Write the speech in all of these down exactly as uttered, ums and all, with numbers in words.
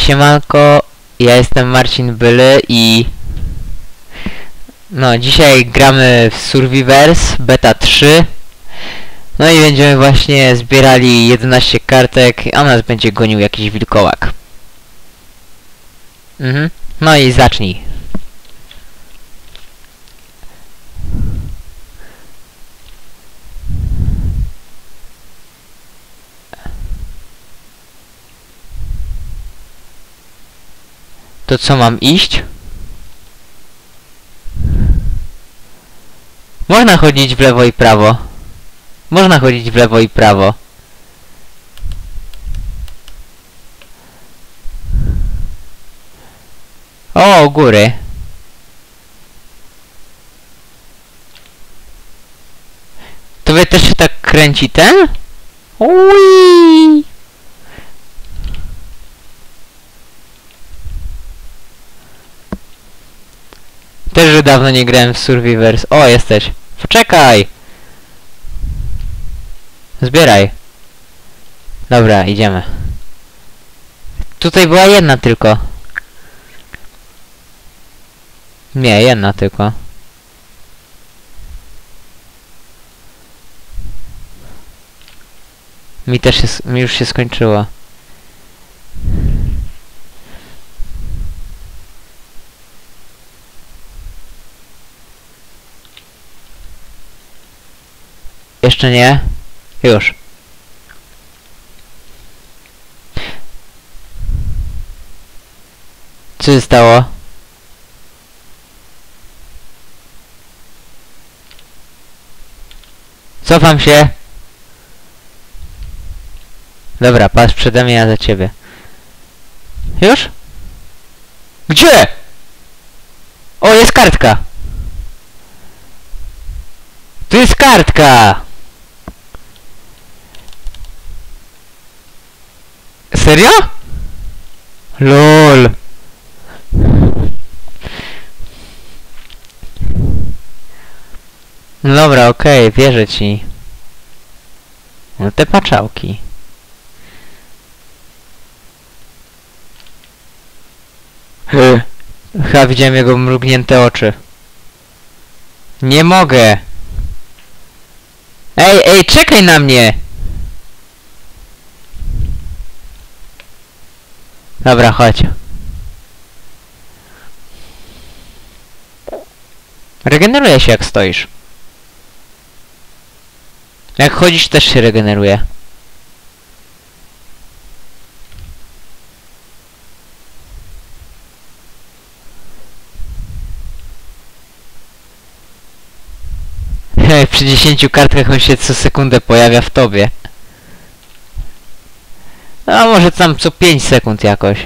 Siemanko, ja jestem Marcin Byle i no dzisiaj gramy w Survivors beta trzy. No i będziemy właśnie zbierali jedenaście kartek, a nas będzie gonił jakiś wilkołak. Mhm. No i zacznij. To co, mam iść? Można chodzić w lewo i prawo. Można chodzić w lewo i prawo. O, u góry. Tobie też się tak kręci ten? Ui! Też już dawno nie grałem w Survivors. O, jesteś. Poczekaj! Zbieraj. Dobra, idziemy. Tutaj była jedna tylko. Nie, jedna tylko. Mi też się, mi już się skończyło. Jeszcze nie? Już. Co się stało? Cofam się. Dobra, patrz przede mnie, ja za ciebie. Już? Gdzie? O, jest kartka! Tu jest kartka! Serio? LOL. No dobra, okej, okay, wierzę ci. No te paczałki. Chyba widziałem jego mrugnięte oczy. Nie mogę. Ej, ej, czekaj na mnie! Dobra, chodź. Regeneruje się jak stoisz. Jak chodzisz też się regeneruje. Przy dziesięciu kartkach on się co sekundę pojawia w tobie. A może tam co pięć sekund jakoś.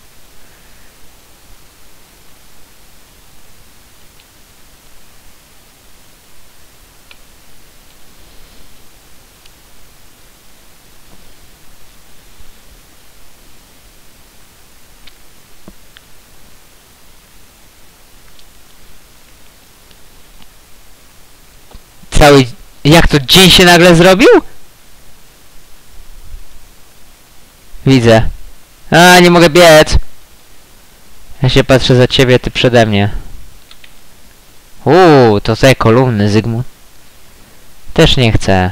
Cały... Jak to dzień się nagle zrobił? Widzę. A, nie mogę biec. Ja się patrzę za ciebie, ty przede mnie. Uuu, to te kolumny, Zygmunt. Też nie chcę.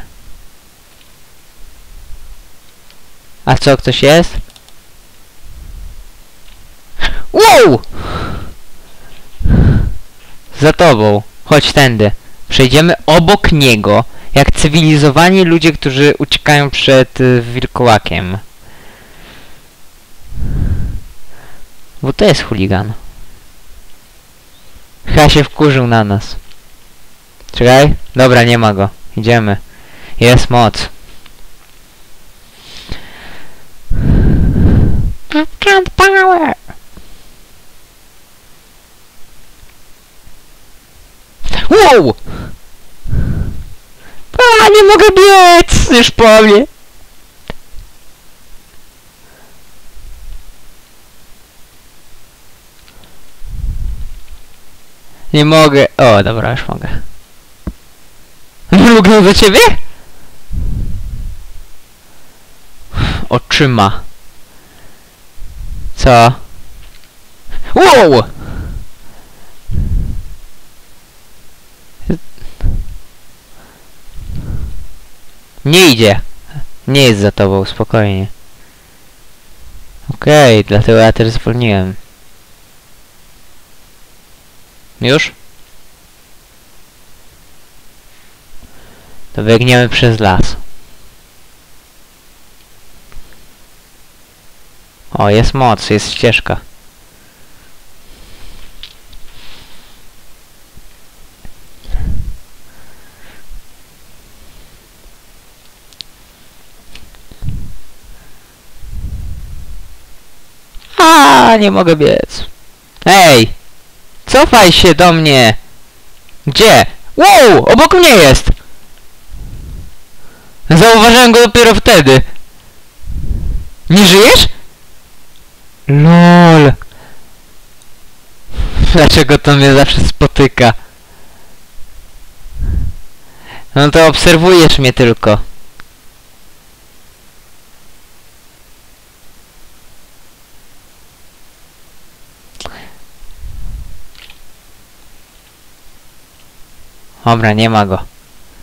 A co, ktoś jest? Wow! Za tobą. Chodź tędy. Przejdziemy obok niego, jak cywilizowani ludzie, którzy uciekają przed y, wilkołakiem. Bo to jest chuligan. Chyba się wkurzył na nas. Czekaj. Dobra, nie ma go. Idziemy. Jest moc. Power. Wow! A, nie mogę biec! Już po mnie. Nie mogę. O, dobra, już mogę. Mrugnął do ciebie? oczyma. Co? Wow! Nie idzie. Nie jest za tobą, spokojnie. Okej, okay, dlatego ja też zwolniłem. Już? To biegniemy przez las. O, jest moc, jest ścieżka. A, nie mogę biec. Ej! Cofaj się do mnie! Gdzie? Wow! Obok mnie jest! Zauważyłem go dopiero wtedy. Nie żyjesz? LOL. Dlaczego to mnie zawsze spotyka? No to obserwujesz mnie tylko. Dobra, nie ma go.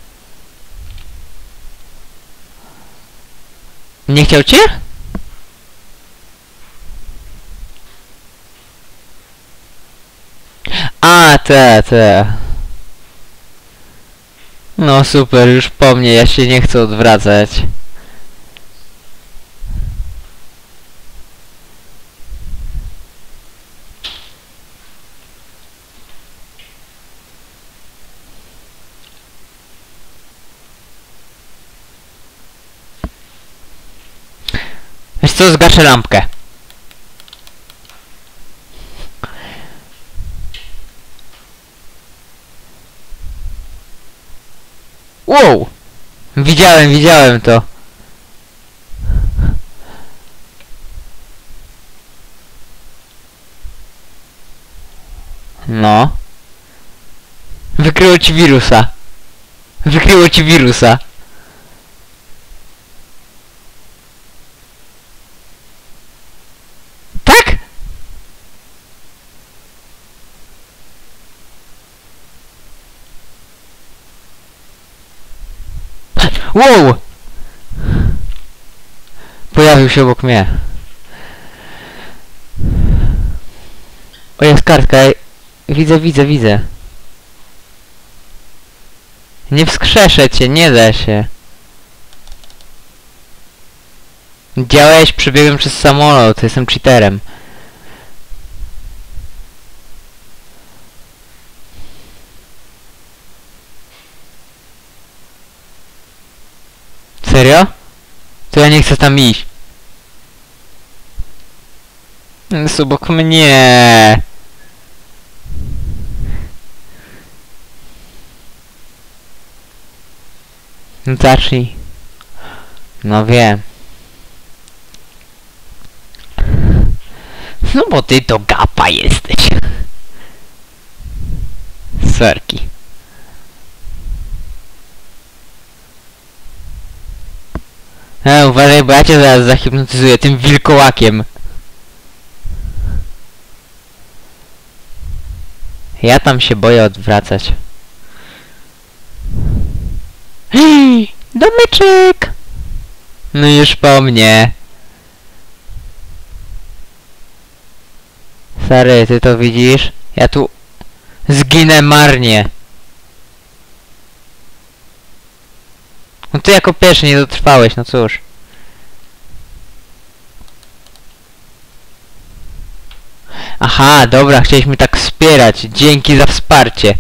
Nie chciał cię? A, te, te. No super, już po mnie, ja się nie chcę odwracać. Wiesz co, zgaszę lampkę. Wow! Widziałem, widziałem to. No. Wykryło ci wirusa. Wykryło ci wirusa. Tak? Wow! Pojawił się obok mnie. O, jest kartka. Widzę, widzę, widzę. Nie wskrzeszę cię, nie da się. Działałeś, przebiegłem przez samolot, jestem cheaterem. Serio? To ja nie chcę tam iść. Jest obok mnie. No zacznij. No wiem. No bo ty to gapa jesteś. Serki. E, uważaj, bo ja cię zaraz zahipnotyzuję tym wilkołakiem. Ja tam się boję odwracać. Hej, domyczek! No już po mnie. Stary, ty to widzisz? Ja tu zginę marnie. No ty jako pierwszy nie dotrwałeś, no cóż. Aha, dobra, chcieliśmy tak wspierać. Dzięki za wsparcie.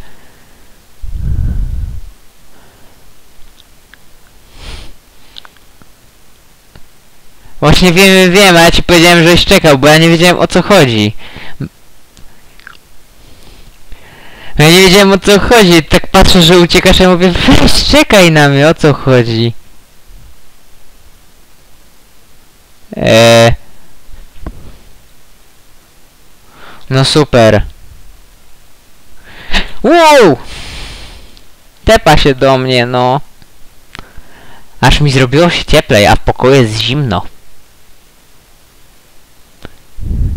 Właśnie wiem, wiem, a ja ci powiedziałem, żeś czekał, bo ja nie wiedziałem, o co chodzi. Ja nie wiedziałem, o co chodzi, tak patrzę, że uciekasz, ja mówię, weź, czekaj na mnie, o co chodzi. Eee... No super. Wow! Tepa się do mnie, no. Aż mi zrobiło się cieplej, a w pokoju jest zimno.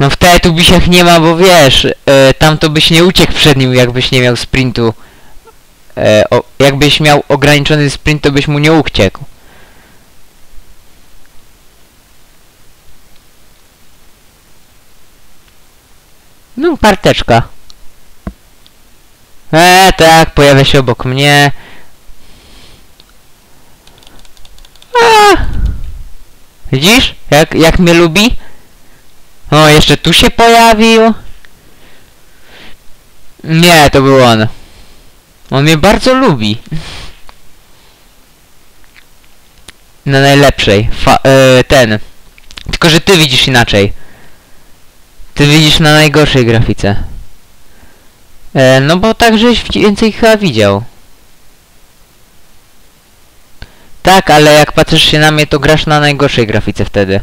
No w Teletubbiesiach nie ma, bo wiesz, e, tam to byś nie uciekł przed nim, jakbyś nie miał sprintu. E, o, jakbyś miał ograniczony sprint, to byś mu nie uciekł. No, parteczka. Eee, tak, pojawia się obok mnie. A! Widzisz? Jak, jak mnie lubi? O, jeszcze tu się pojawił. Nie, to był on. On mnie bardzo lubi. Na najlepszej. Fa e, ten. Tylko, że ty widzisz inaczej. Ty widzisz na najgorszej grafice. E, no bo tak, żeś więcej chyba widział. Tak, ale jak patrzysz się na mnie, to grasz na najgorszej grafice wtedy.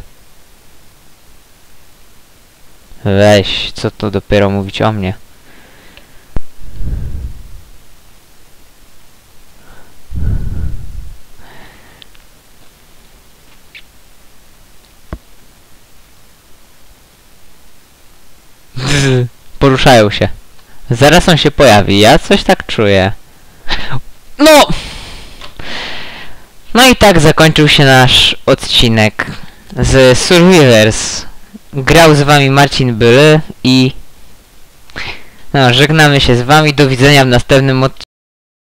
Weź, co to dopiero mówić o mnie. Poruszają się. Zaraz on się pojawi, ja coś tak czuję. No! No i tak zakończył się nasz odcinek z Survivors. Grał z wami Marcin Były i... No, żegnamy się z wami, do widzenia w następnym odcinku.